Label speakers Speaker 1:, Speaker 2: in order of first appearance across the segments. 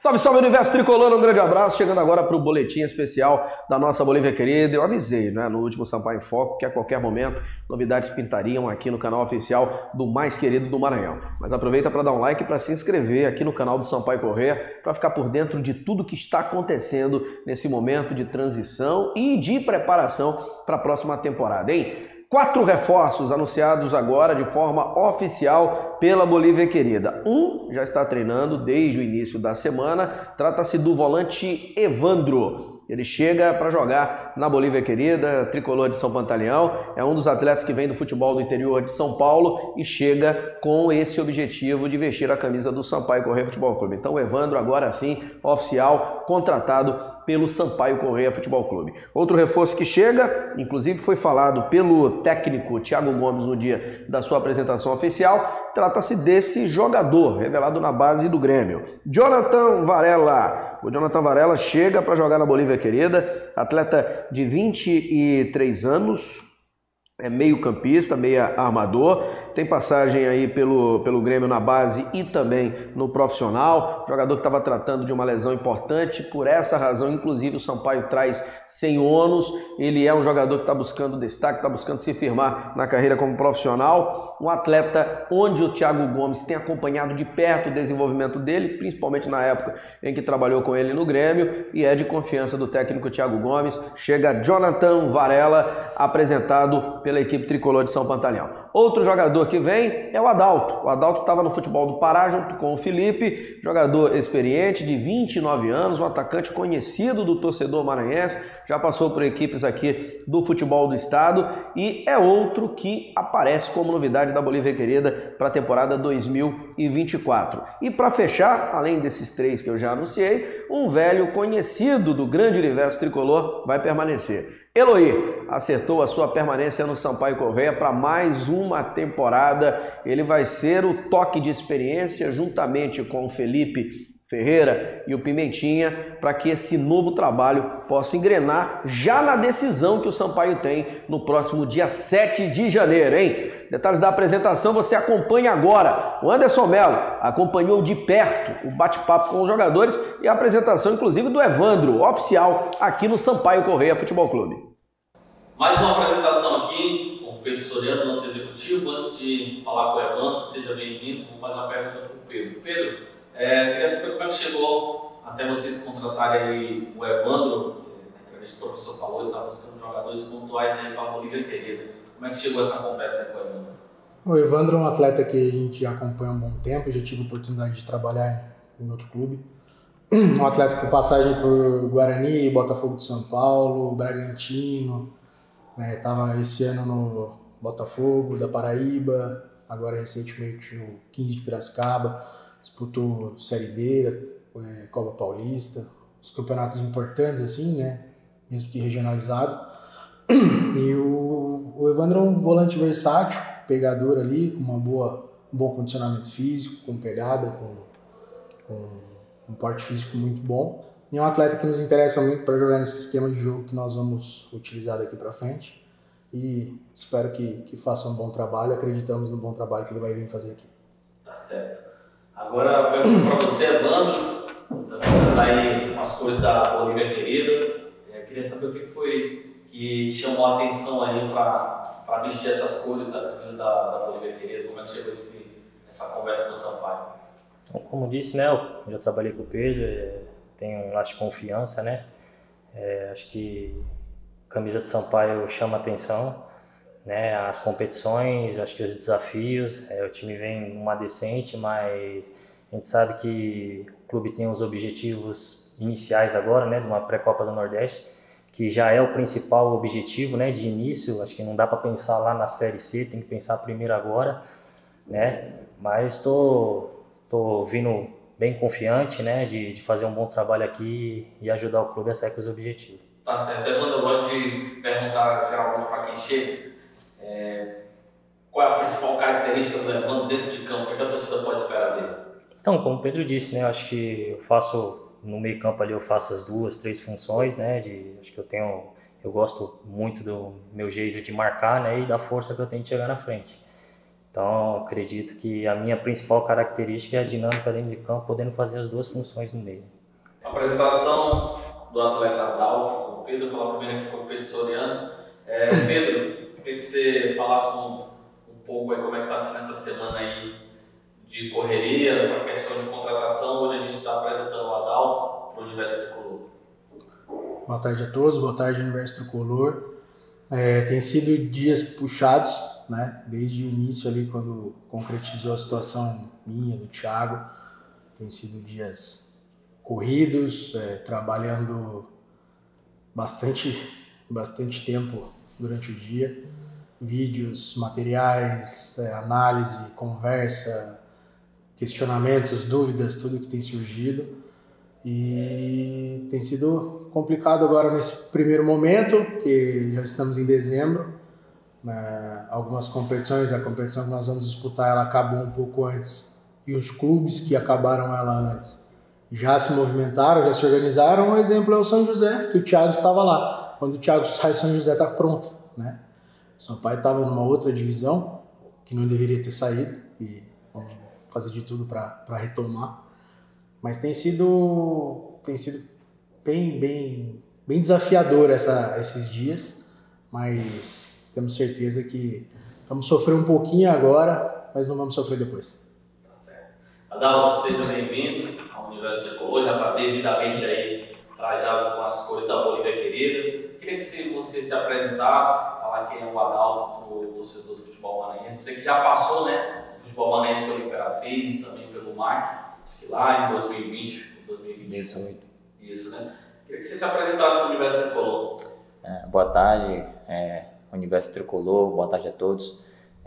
Speaker 1: Salve, salve, universo tricolor, um grande abraço, chegando agora para o boletim especial da nossa Bolívia querida. Eu avisei, né, no último Sampaio em Foco, que a qualquer momento novidades pintariam aqui no canal oficial do mais querido do Maranhão. Mas aproveita para dar um like e para se inscrever aqui no canal do Sampaio Corrêa, para ficar por dentro de tudo que está acontecendo nesse momento de transição e de preparação para a próxima temporada, hein? 4 reforços anunciados agora de forma oficial pela Bolívia querida. Um já está treinando desde o início da semana, trata-se do volante Evandro. Ele chega para jogar na Bolívia querida, tricolor de São Pantaleão, é um dos atletas que vem do futebol do interior de São Paulo e chega com esse objetivo de vestir a camisa do Sampaio Corrêa Futebol Clube. Então o Evandro agora sim, oficial, contratado pelo Sampaio Corrêa Futebol Clube. Outro reforço que chega, inclusive foi falado pelo técnico Thiago Gomes no dia da sua apresentação oficial, trata-se desse jogador revelado na base do Grêmio, Jonathan Varela. O Jonathan Varela chega para jogar na Bolívia querida, atleta de 23 anos, é meio campista, meia armador, tem passagem aí pelo Grêmio na base e também no profissional, jogador que estava tratando de uma lesão importante, por essa razão, inclusive, o Sampaio traz sem ônus, ele é um jogador que está buscando destaque, está buscando se firmar na carreira como profissional, um atleta onde o Thiago Gomes tem acompanhado de perto o desenvolvimento dele, principalmente na época em que trabalhou com ele no Grêmio, e é de confiança do técnico Thiago Gomes, chega Jonathan Varela, apresentado pela equipe tricolor de São Pantaleão. Outro jogador que vem é o Adalto. O Adalto estava no futebol do Pará junto com o Felipe, jogador experiente de 29 anos, um atacante conhecido do torcedor maranhense, já passou por equipes aqui do futebol do estado e é outro que aparece como novidade da Bolívia querida para a temporada 2024. E para fechar, além desses 3 que eu já anunciei, um velho conhecido do grande universo tricolor vai permanecer. Eloy acertou a sua permanência no Sampaio Corrêa para mais uma temporada. Ele vai ser o toque de experiência juntamente com o Felipe Ferreira e o Pimentinha para que esse novo trabalho possa engrenar já na decisão que o Sampaio tem no próximo dia 7 de janeiro, hein? Detalhes da apresentação você acompanha agora. O Anderson Melo acompanhou de perto o bate-papo com os jogadores e a apresentação, inclusive, do Evandro, oficial, aqui no Sampaio Corrêa Futebol Clube.
Speaker 2: Mais uma apresentação aqui com o Pedro Soriano, nosso executivo. Antes de falar com o Evandro, seja bem-vindo. Vou fazer uma pergunta para o Pedro. Pedro, queria saber como é que chegou até vocês contratarem aí o Evandro. Na entrevista que o professor falou, ele está buscando jogadores pontuais aí para a Bolívia querida. Como é que chegou essa conversa com o Evandro?
Speaker 3: O Evandro é um atleta que a gente já acompanha há um bom tempo, já tive a oportunidade de trabalhar em outro clube. Um atleta com passagem por Guarani, Botafogo de São Paulo, Bragantino, estava esse ano no Botafogo da Paraíba, agora recentemente no 15 de Piracicaba, disputou Série D, Copa Paulista, os campeonatos importantes assim, né, mesmo que regionalizado. E o Evandro é um volante versátil, pegador ali, com um bom condicionamento físico, com pegada, com um porte físico muito bom. E é um atleta que nos interessa muito para jogar nesse esquema de jogo que nós vamos utilizar daqui para frente. E espero que faça um bom trabalho, acreditamos no bom trabalho que ele vai vir fazer aqui.
Speaker 2: Tá certo. Agora, pergunto para você, Evandro, tá aí umas coisas da Bolívia querida. Queria saber o que foi que chamou a atenção aí para vestir essas cores da camisa da Bolívia querida. Como é que chegou essa conversa com o Sampaio?
Speaker 4: Como disse, né, eu já trabalhei com o Pedro, tenho um laço de confiança, né? Acho que a camisa de Sampaio chama atenção, né? As competições, acho que os desafios, o time vem numa decente, mas a gente sabe que o clube tem os objetivos iniciais agora, né, de uma pré-copa do Nordeste, que já é o principal objetivo, né, de início. Acho que não dá para pensar lá na Série C, tem que pensar primeiro agora, né? Mas estou vindo bem confiante, né, de fazer um bom trabalho aqui e ajudar o clube a sair com os objetivos.
Speaker 2: Tá certo. Evandro, eu gosto de perguntar geralmente para quem chega, qual é a principal característica do Evandro dentro de campo, o que a torcida pode esperar dele?
Speaker 4: Então, como o Pedro disse, né, acho que eu faço no meio campo ali, eu faço as 2, 3 funções, né, acho que eu gosto muito do meu jeito de marcar, né, e da força que eu tenho de chegar na frente. Então, acredito que a minha principal característica é a dinâmica dentro de campo, podendo fazer as duas funções no meio.
Speaker 2: A apresentação do atleta Adalto, o Pedro, falar primeiro aqui com o Pedro Soriano. Pedro, queria que você falasse um pouco aí como é que está sendo essa semana aí de correria, para a questão de contratação. Hoje a gente está apresentando o Adalto para o Universo Tricolor.
Speaker 3: Boa tarde a todos, boa tarde Universo Tricolor. Tem sido dias puxados, né? Desde o início ali, quando concretizou a situação minha, do Thiago, tem sido dias corridos, trabalhando bastante tempo durante o dia, vídeos, materiais, análise, conversa, questionamentos, dúvidas, tudo que tem surgido. E tem sido complicado agora nesse primeiro momento, porque já estamos em dezembro. Algumas competições, a competição que nós vamos disputar, ela acabou um pouco antes, e os clubes que acabaram ela antes já se movimentaram, já se organizaram. Um exemplo é o São José, que o Thiago estava lá. Quando o Thiago sai, o São José está pronto, né? O Sampaio estava numa outra divisão, que não deveria ter saído, e vamos fazer de tudo para retomar. Mas tem sido bem desafiador esses dias, mas temos certeza que vamos sofrer um pouquinho agora, mas não vamos sofrer depois.
Speaker 2: Tá certo. Adalto, seja bem-vindo ao Universo Tricolor, já está devidamente aí trajado com as cores da Bolívia querida. Queria que você se apresentasse, falar quem é o Adalto para o torcedor do futebol maranhense. Você que já passou, né, no futebol maranhense pela Imperatriz, também pelo MAC. Acho que lá em 2020, 2018. Isso, né? Queria que você se apresentasse para o Universo Tricolor.
Speaker 5: Boa tarde, Universo Tricolor, boa tarde a todos.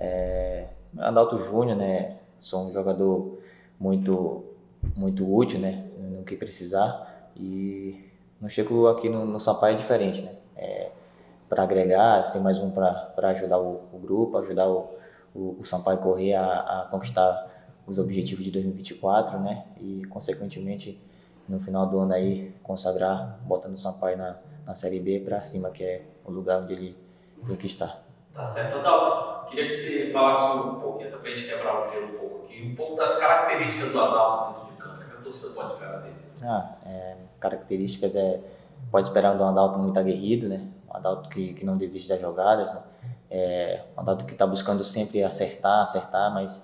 Speaker 5: Adalto Júnior, né? Sou um jogador muito útil, né? No que precisar. E não chego aqui no Sampaio diferente, né? Para agregar, ser mais um para ajudar o grupo, ajudar o Sampaio correr a conquistar os objetivos de 2024, né? E, consequentemente, no final do ano aí, consagrar, botando o Sampaio na Série B para cima, que é o lugar onde ele tem que estar.
Speaker 2: Tá certo, Adalto. Queria que você falasse um pouquinho, até para a gente quebrar o gelo um pouco aqui, um pouco das características do Adalto dentro de campo, que a torcida pode esperar dele.
Speaker 5: Características pode esperar um Adalto muito aguerrido, né? Um Adalto que não desiste das jogadas, né? Um Adalto que está buscando sempre acertar, mas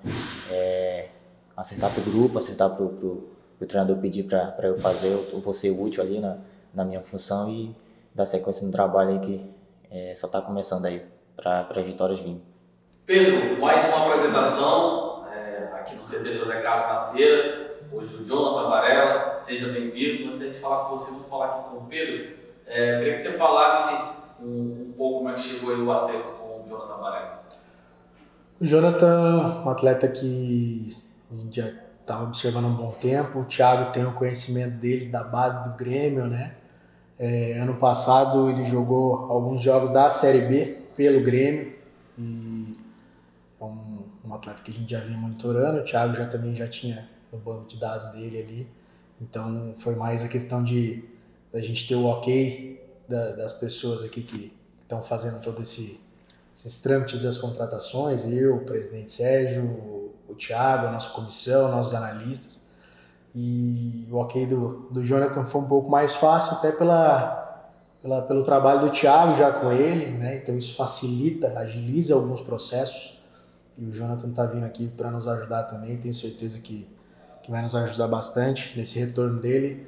Speaker 5: acertar para o grupo, acertar para o treinador pedir para eu fazer, eu vou ser útil ali na minha função e dar sequência no trabalho aí que só está começando aí para as vitórias vindo.
Speaker 2: Pedro, mais uma apresentação aqui no CT José Carlos Macieira, hoje o Jonathan Varela, seja bem-vindo. Antes de a gente falar com você, vamos falar aqui com o Pedro. Queria que você falasse um pouco como é que chegou aí o acerto com o Jonathan Varela.
Speaker 3: O Jonathan, um atleta que a gente já estava observando há um bom tempo. O Thiago tem o conhecimento dele da base do Grêmio, né? Ano passado ele jogou alguns jogos da Série B pelo Grêmio e é um atleta que a gente já vinha monitorando. O Thiago também já tinha no banco de dados dele ali, então foi mais a questão da gente ter o ok das pessoas aqui que estão fazendo todos esses trâmites das contratações, eu, o presidente Sérgio, o Thiago, a nossa comissão, nossos analistas. E o ok do Jonathan foi um pouco mais fácil, até pelo trabalho do Thiago já com ele, né? Então isso facilita, agiliza alguns processos. E o Jonathan está vindo aqui para nos ajudar também, tenho certeza que vai nos ajudar bastante nesse retorno dele.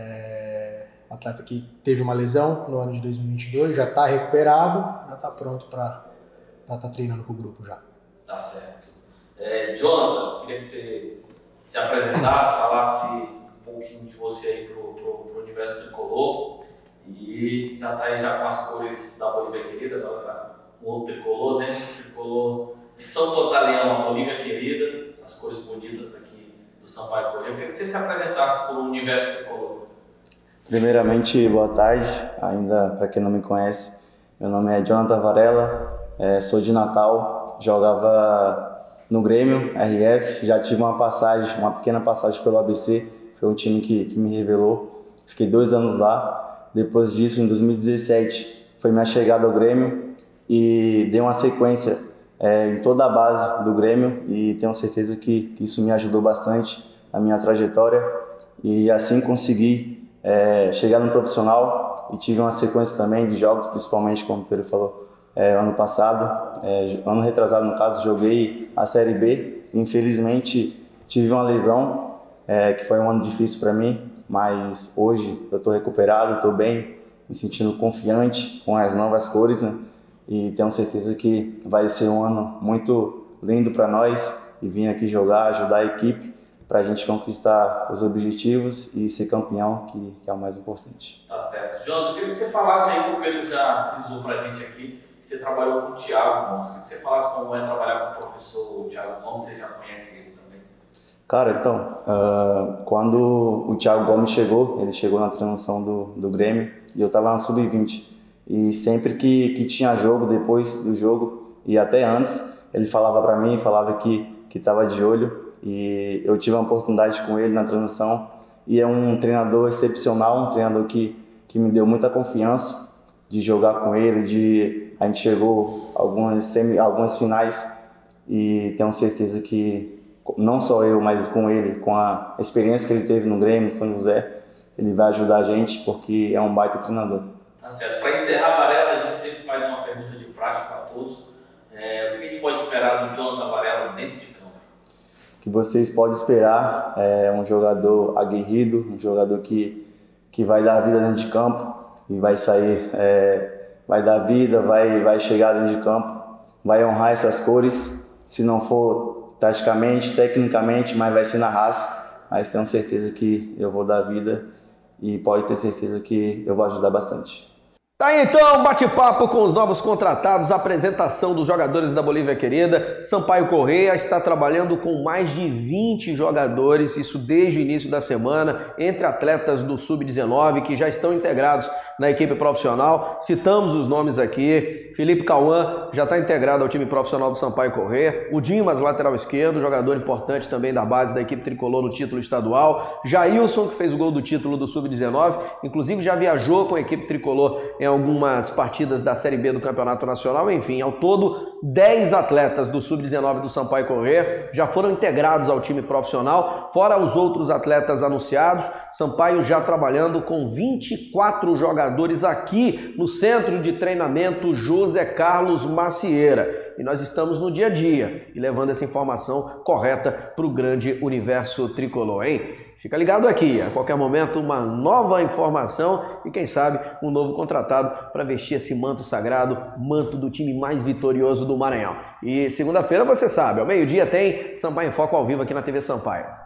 Speaker 3: Um atleta que teve uma lesão no ano de 2022, já está recuperado, já está pronto para estar treinando com o grupo já.
Speaker 2: Tá certo. Jonathan, queria que você se apresentasse, falasse um pouquinho de você aí pro Universo Tricolor. E já tá aí já com as cores da Bolívia querida, agora tá um outro tricolor, né? Tricolor de São Pantaleão, a Bolívia querida, essas cores bonitas aqui do Sampaio Corrêa. Eu queria que você se apresentasse pro Universo Tricolor.
Speaker 6: Primeiramente, boa tarde, ainda para quem não me conhece, meu nome é Jonathan Varela, sou de Natal, jogava no Grêmio, RS, já tive uma pequena passagem pelo ABC, foi um time que me revelou, fiquei 2 anos lá. Depois disso, em 2017, foi minha chegada ao Grêmio e dei uma sequência em toda a base do Grêmio e tenho certeza que isso me ajudou bastante na minha trajetória e assim consegui chegar no profissional e tive uma sequência também de jogos, principalmente como o Pedro falou, ano passado, ano retrasado no caso, joguei a Série B, infelizmente tive uma lesão, que foi um ano difícil para mim, mas hoje eu estou recuperado, estou bem, me sentindo confiante com as novas cores, né? E tenho certeza que vai ser um ano muito lindo para nós e vim aqui jogar, ajudar a equipe para a gente conquistar os objetivos e ser campeão, que é o mais importante.
Speaker 2: Tá certo. Jonathan, eu queria que você falasse aí, que o Pedro já frisou para a gente aqui, que você trabalhou com o Thiago Gomes. Queria que você falasse como é trabalhar com o professor Thiago Gomes, você já conhece ele também?
Speaker 6: Cara, então, quando o Thiago Gomes chegou, ele chegou na transição do Grêmio e eu estava na Sub-20. E sempre que tinha jogo, depois do jogo e até antes, ele falava para mim, falava que estava de olho. E eu tive uma oportunidade com ele na transição e é um treinador excepcional, um treinador que me deu muita confiança de jogar com ele, a gente chegou algumas finais e tenho certeza que não só eu, mas com ele, com a experiência que ele teve no Grêmio, São José, ele vai ajudar a gente porque é um baita treinador.
Speaker 2: Tá certo. Para encerrar, Varela, a gente sempre faz uma pergunta de prática para todos. O que a gente pode esperar do Jonathan Varela dentro de campo?
Speaker 6: Que vocês podem esperar um jogador aguerrido, um jogador que vai dar vida dentro de campo e vai sair, vai dar vida, vai chegar dentro de campo, vai honrar essas cores, se não for taticamente, tecnicamente, mas vai ser na raça, mas tenho certeza que eu vou dar vida e pode ter certeza que eu vou ajudar bastante.
Speaker 1: Tá aí então, bate-papo com os novos contratados, apresentação dos jogadores da Bolívia Querida. Sampaio Corrêa está trabalhando com mais de 20 jogadores, isso desde o início da semana, entre atletas do Sub-19 que já estão integrados na equipe profissional. Citamos os nomes aqui: Felipe Cauã já está integrado ao time profissional do Sampaio Corrêa, o Dimas, lateral esquerdo, jogador importante também da base da equipe tricolor no título estadual, Jailson, que fez o gol do título do Sub-19, inclusive já viajou com a equipe tricolor em algumas partidas da Série B do Campeonato Nacional. Enfim, ao todo 10 atletas do Sub-19 do Sampaio Corrêa já foram integrados ao time profissional, fora os outros atletas anunciados. Sampaio já trabalhando com 24 jogadores aqui no Centro de Treinamento José Carlos Macieira. E nós estamos no dia a dia e levando essa informação correta para o grande universo tricolor, hein? Fica ligado aqui, a qualquer momento uma nova informação e quem sabe um novo contratado para vestir esse manto sagrado, manto do time mais vitorioso do Maranhão. E segunda-feira você sabe, ao meio-dia tem Sampaio em Foco ao vivo aqui na TV Sampaio.